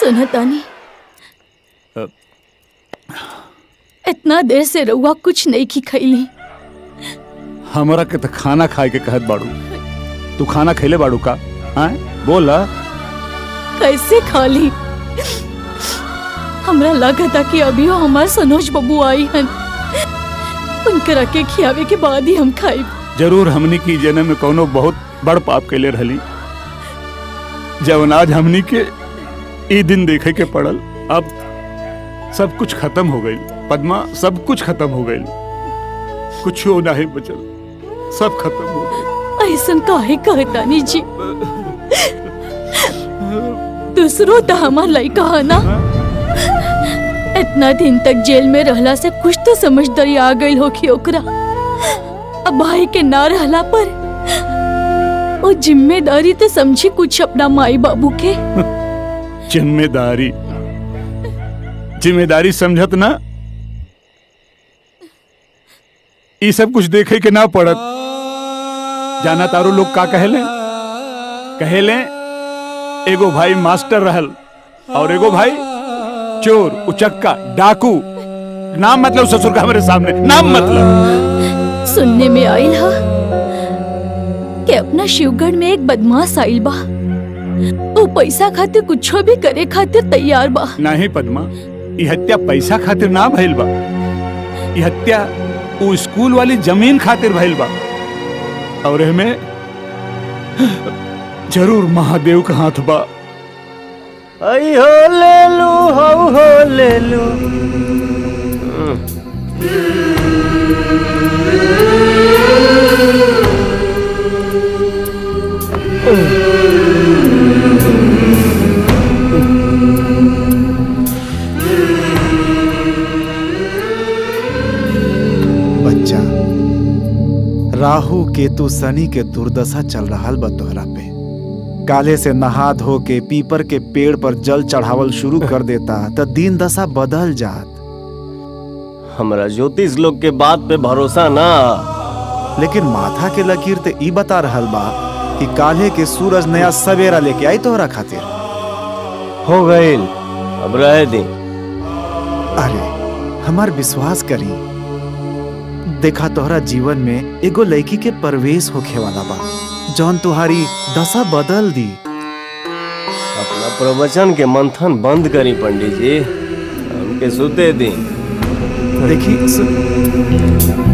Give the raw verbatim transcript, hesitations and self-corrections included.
सुना तानी, इतना देर से रउआ कुछ नहीं की खैली। हमरा के तो खाना खाए के कहत बाड़ू, तू खाना खैले बाड़ू का? हाँ बोला कैसे खा ली? हमरा लगा था कि अभी वो हमारे सनोज बबू आई हन, उनकर के खियावे के बाद ही हम खाए। जरूर हमनी की जन्म में कोनो बहुत बड़ पाप के ले रहली, जब आज हमनी के ई दिन देखे के पड़ल। अब सब कुछ खत्म हो गई पद्मा, सब कुछ खत्म हो गई, कुछ नहीं बचल, सब खत्म हो गई। ऐसा काहे कहतानी जी? दूसरो तो हमार लइका है ना, इतना दिन तक जेल में रहला से कुछ तो समझदारी आ गई होखी ओकरा। अब भाई के ना रहला पर वो जिम्मेदारी तो समझी कुछ अपना माई बाबू के। जिम्मेदारी जिम्मेदारी समझत ना, ये सब कुछ देखे के ना पड़त। जाना तारो लोग का कहेले? कहेले एगो भाई मास्टर रहल और एगो भाई चोर, उचक्का, डाकू। नाम मतलब ससुर का हमारे सामने नाम मतलब। सुनने में आइल हा कि अपना शिवगढ़ में एक बदमाश आइल बा, वो पैसा खातिर कुछ भी करे खातिर तैयार बा। नहीं पद्मा, ये हत्या पैसा खातिर ना भइल बा, ये हत्या वो स्कूल वाली जमीन खातिर भइल बा। और हमें जरूर महादेव का हाथ बा। आई हो ले लू, हो हो ले लू। बच्चा, राहु केतु शनि के दुर्दशा चल रहा बा तोहरा पे। काले से नहा धो के पीपर के पेड़ पर जल चढ़ावल शुरू कर देता तो दिन दशा बदल जात। हमरा ज्योतिष लोग के बात पे भरोसा ना, लेकिन माथा के लकीर ते ई बता रहल बा कि काले के सूरज नया सवेरा लेके आई तोहरा खातिर। हो गईल, अब रह दी। अरे हमार विश्वास करी, देखा तोहरा जीवन में एगो लड़की के प्रवेश होखे वाला बा, जौन तुम्हारी दशा बदल दी। अपना प्रवचन के मंथन बंद करी पंडित जी, हमके सुते दी। देखी